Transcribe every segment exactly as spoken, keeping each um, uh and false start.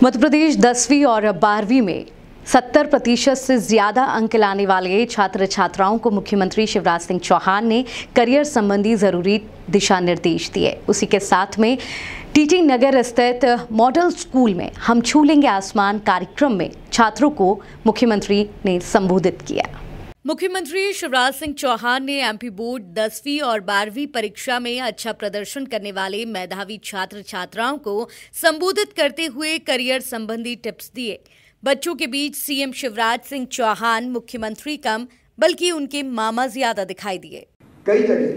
मध्य प्रदेश दसवीं और बारहवीं में सत्तर प्रतिशत से ज्यादा अंक लाने वाले छात्र छात्राओं को मुख्यमंत्री शिवराज सिंह चौहान ने करियर संबंधी जरूरी दिशा निर्देश दिए। उसी के साथ में टीटी नगर स्थित मॉडल स्कूल में हम छू लेंगे आसमान कार्यक्रम में छात्रों को मुख्यमंत्री ने संबोधित किया। मुख्यमंत्री शिवराज सिंह चौहान ने एमपी बोर्ड दसवीं और बारहवीं परीक्षा में अच्छा प्रदर्शन करने वाले मेधावी छात्र छात्राओं को संबोधित करते हुए करियर संबंधी टिप्स दिए। बच्चों के बीच सीएम शिवराज सिंह चौहान मुख्यमंत्री कम बल्कि उनके मामा ज्यादा दिखाई दिए। कई जगह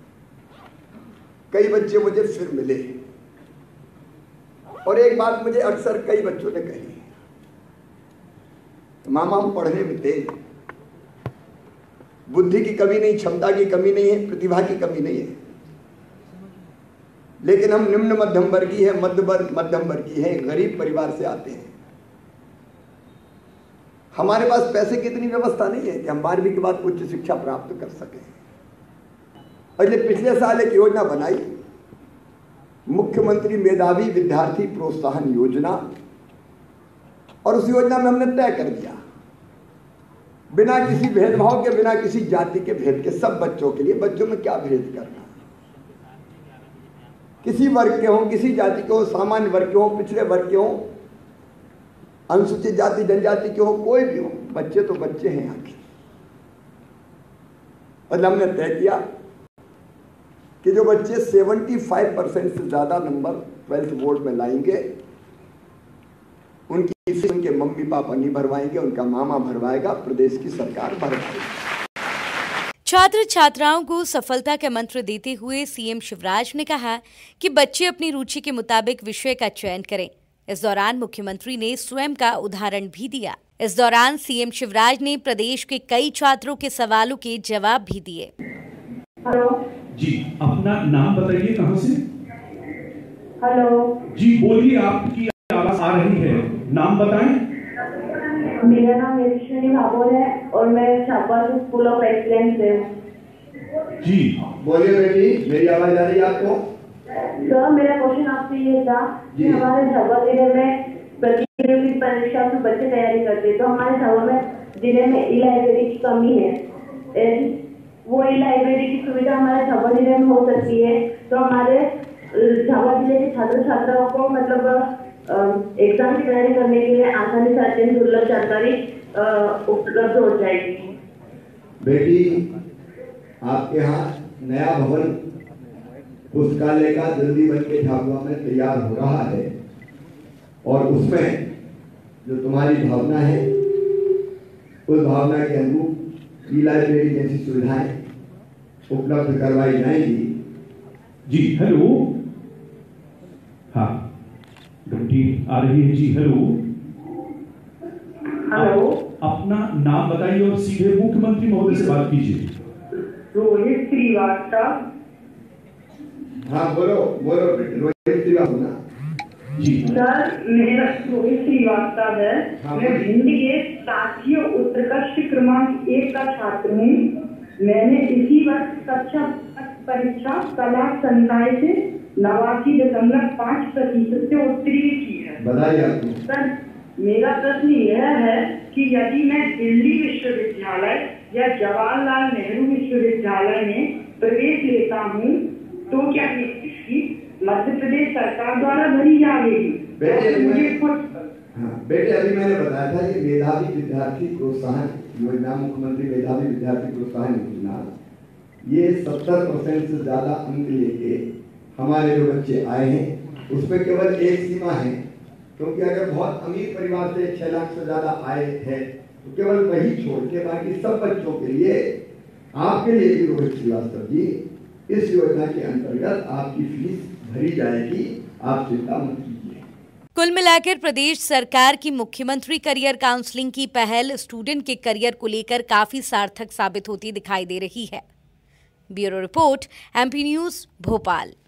कई बच्चे मुझे फिर मिले और एक बात मुझे अक्सर कई बच्चों ने कही, मामा हम पढ़ने में तेज, बुद्धि की कमी नहीं, क्षमता की कमी नहीं है, प्रतिभा की कमी नहीं है, लेकिन हम निम्न मध्यम वर्गीय है, मध्य वर्ग मध्यम वर्गीय है, गरीब परिवार से आते हैं। हमारे पास पैसे की इतनी व्यवस्था नहीं है कि हम बारहवीं के बाद उच्च शिक्षा प्राप्त कर सकें। और ये पिछले साल एक योजना बनाई, मुख्यमंत्री मेधावी विद्यार्थी प्रोत्साहन योजना, और उस योजना में हमने तय कर दिया बिना किसी भेदभाव के, बिना किसी जाति के भेद के, सब बच्चों के लिए। बच्चों में क्या भेद करना, किसी वर्ग के हो, किसी जाति के हो, सामान्य वर्ग के हो, पिछड़े वर्ग के हो, अनुसूचित जाति जनजाति के हो, कोई भी हो, बच्चे तो बच्चे हैं आखिर। और हमने तय किया कि जो बच्चे पचहत्तर परसेंट से ज्यादा नंबर ट्वेल्थ बोर्ड में लाएंगे उनकी फीस उनके मम्मी पापा नहीं भरवाएंगे, उनका मामा भरवाएगा, प्रदेश की सरकार भरवाएगी। छात्र छात्राओं को सफलता का मंत्र देते हुए सीएम शिवराज ने कहा कि बच्चे अपनी रुचि के मुताबिक विषय का चयन करें। इस दौरान मुख्यमंत्री ने स्वयं का उदाहरण भी दिया। इस दौरान सीएम शिवराज ने प्रदेश के कई छात्रों के सवालों के जवाब भी दिए। हेलो जी, अपना नाम बताइए, कहां से? हेलो जी बोलिए, आपकी आवाज आ रही है, नाम बताएं। मेरा नाम यशस्विनी भाभोर है और मैं छापा स्कूल ऑफ एक्सीलेंस से हूँ। जी बोलिए बेटी, मेरी आवाज आ रही है आपको? सर मेरा क्वेश्चन आपसे ये था कि हमारे झाबुआ जिले में प्रतियोगी परीक्षा में बच्चे तैयारी करते हैं, तो हमारे झाबुआ में जिले में ई लाइब्रेरी की कमी है। वो ई लाइब्रेरी की सुविधा हमारे झाबुआ जिले में हो सकती है, तो हमारे झाबुआ जिले के छात्र छात्राओं को मतलब एग्जाम की तैयारी करने के लिए आसानी से अत्यंत दुर्लभ जानकारी उपलब्ध हो जाएगी। बेटी, आपके यहाँ नया भवन पुस्तकालय का जल्दी बन के झाबुआ में तैयार हो रहा है और उसमें जो तुम्हारी भावना है उस भावना के अनुरूप ई लाइब्रेरी जैसी सुविधाएं उपलब्ध करवाई जाएंगी। जी हेलो, हाँ घंटी आ रही है। जी हेलो हेलो, अपना नाम बताइए और सीधे मुख्यमंत्री महोदय से बात कीजिए। रोहित श्रीवास्तव। हाँ बोलो बोलो बेटी, रोहित श्रीवास्तव ना? जी सर मेरा रोहित श्रीवास्तव है। हाँ, मैं भिंड के सातवीं उत्कृष्ट क्रमांक एक का छात्र हूँ। मैंने इसी वर्ष कक्षा परीक्षा कला संकाय से नवासी दशमलव पाँच प्रतिशत से उत्तीर्ण की है। बधाई आपको। सर मेरा प्रश्न यह है कि यदि मैं दिल्ली विश्वविद्यालय या जवाहरलाल नेहरू विश्वविद्यालय में प्रवेश लेता हूँ तो क्या इसकी मध्य प्रदेश सरकार द्वारा भरी जाएगी? बेटे मुझे कुछ हाँ बेटे, अभी मैंने बताया था कि मेधावी विद्यार्थी प्रोत्साहन योजना, मुख्यमंत्री मेधावी विद्यार्थी प्रोत्साहन योजना, ये सत्तर परसेंट से ज्यादा अंक लेके हमारे जो बच्चे आए हैं उसमें केवल एक सीमा है, क्योंकि अगर बहुत अमीर परिवार से छह लाख से ज्यादा आए हैं तो केवल वही छोड़ के बाकी सब बच्चों के लिए, आपके लिए भी रोहित श्रीवास्तव जी, इस योजना के अंतर्गत आपकी फीस भरी जाएगी, आप चिंता मत कीजिए। कुल मिलाकर प्रदेश सरकार की मुख्यमंत्री करियर काउंसलिंग की पहल स्टूडेंट के करियर को लेकर काफी सार्थक साबित होती दिखाई दे रही है। Bureau report, MP news, Bhopal.